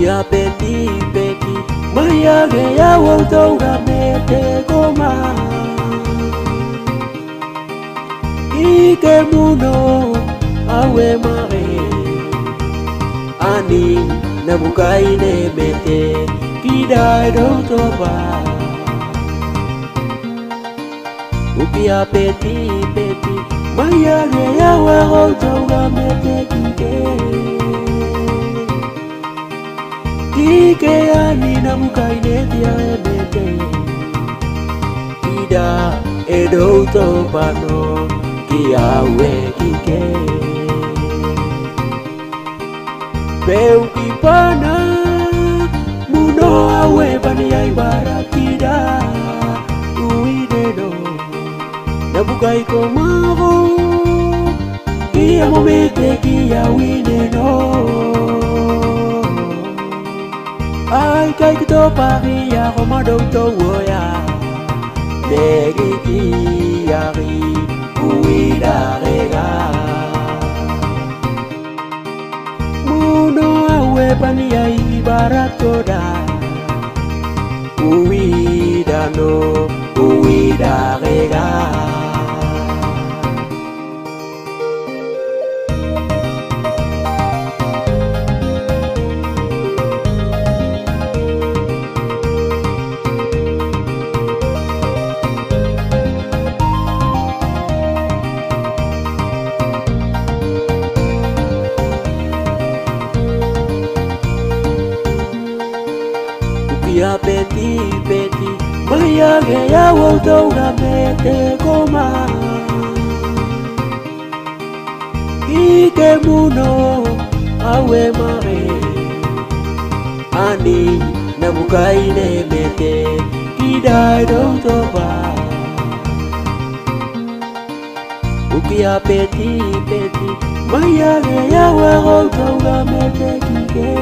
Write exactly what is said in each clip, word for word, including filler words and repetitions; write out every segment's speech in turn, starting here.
Upia peti peti Maya gea wautonga mete goma Ike muno awe mare Ani nabukai ne mete Kidai do toba Upia peti peti Maya gea wautonga mete kike Kike ani nabukai ne tia mete Kida edo toba no Kiawe kike Peu kipana Muno awe bani ay barakida Uideno Nabukai komaro Kia momete kia wineno Ay kai kito paria Romado to woya Degi kiari Uida rega Muno awe pania ibaratoda Uida no Uida rega Upia peti peti Maya gea wautonga mete goma Ike muno awe mare Ani nabukai ne mete Kidai do toba Upia peti peti Maya gea wautonga mete kike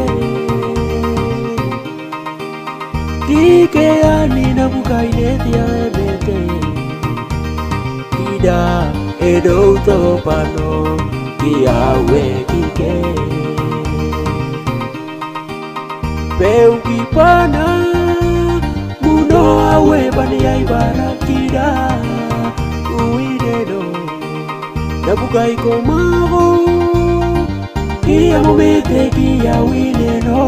Kike ani nabukai ne tia mete Kida edo topano Kiawe kike Peu kipana Muno awe bani ay barakida Uideno Nabukai komaro Kia momete kia wineno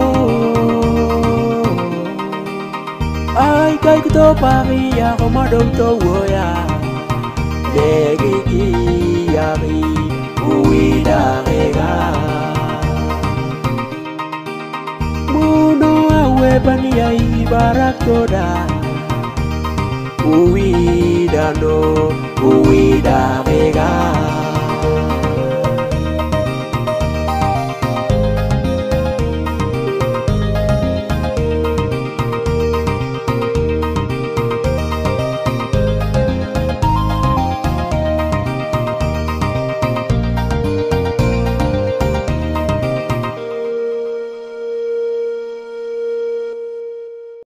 Ay kai kito paria Romado to woya Degi kiari Uida rega Muno awe bania ibaratoda Uida no Uida rega